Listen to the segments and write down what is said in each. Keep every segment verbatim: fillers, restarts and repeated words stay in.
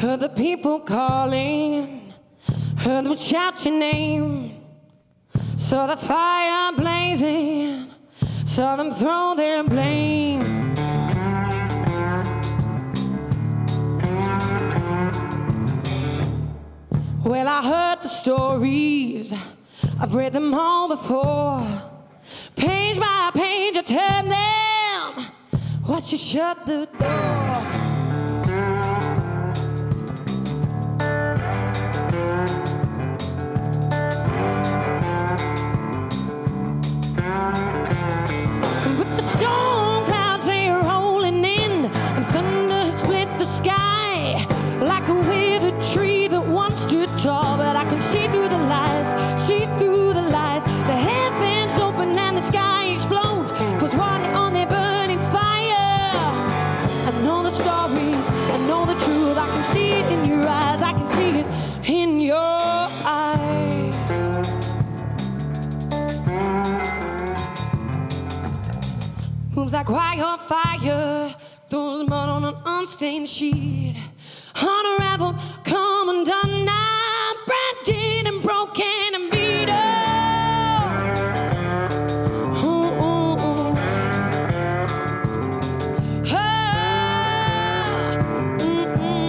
Heard the people calling, heard them shout your name. Saw the fire blazing, saw them throw their blame. Well, I heard the stories, I've read them all before. Page by page I turn them, watch you shut the door. But the storm clouds, they are rolling in, and thunder has split the sky like a withered tree that once stood tall. But I can see through the lies, see through the lies. The heavens open and the sky explodes, 'cause water on their burning fire. I know the stories, I know the truth. I can see it in your eyes, I can see it in your eyes. Moves like wildfire, throws mud on an unstained sheet. Unraveled, come undone, now branded and broken and beat up. Ooh, ooh, ooh. Oh, mm, mm,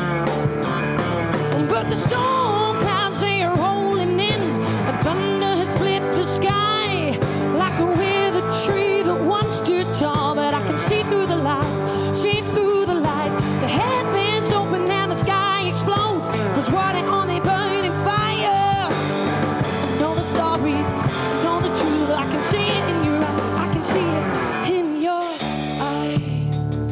mm. But the storm clouds, they are rolling in, and thunder has split the sky like a withered tree that once stood tall. But I can see through the lies, see through the lies. The heavens open and the sky explodes, 'cause water on a burning fire. I know the stories, I know the truth. I can see it in your eyes, I can see it in your eyes.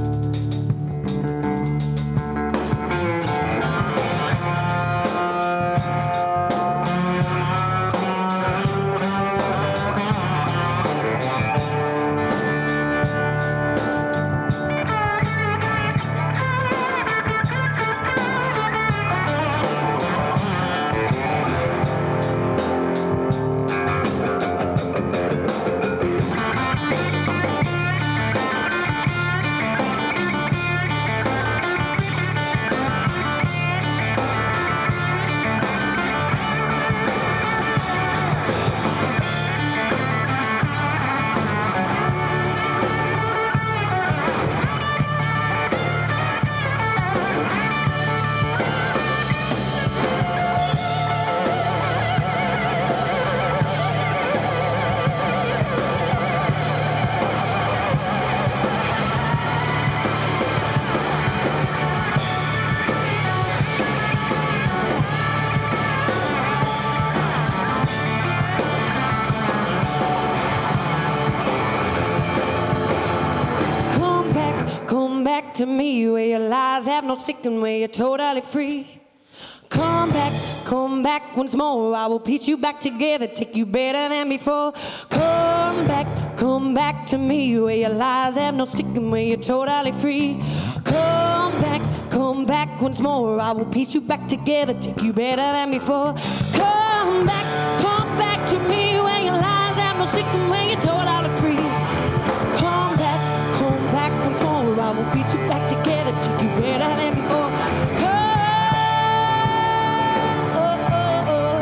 Come back to me where your lies have no sticking, where you're totally free. Come back, come back once more. I will piece you back together, take you better than before. Come back, come back to me where your lies have no sticking, where you're totally free. Come back, come back once more. I will piece you back together, take you better than before. Come back, come back to me where your lies have no sticking, where you're totally free. Come back, come back once more. I will piece you back together, take you better than before. Come, oh, oh, oh.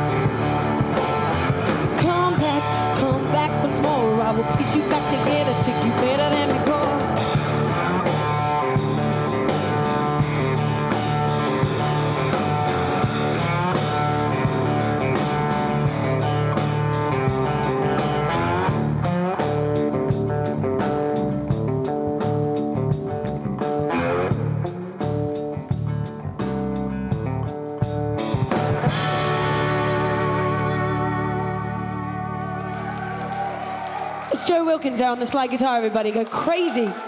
Come back, come back once more. I will piece you back together, take you better than before. Joe Wilkins there on the slide guitar, everybody. Go crazy.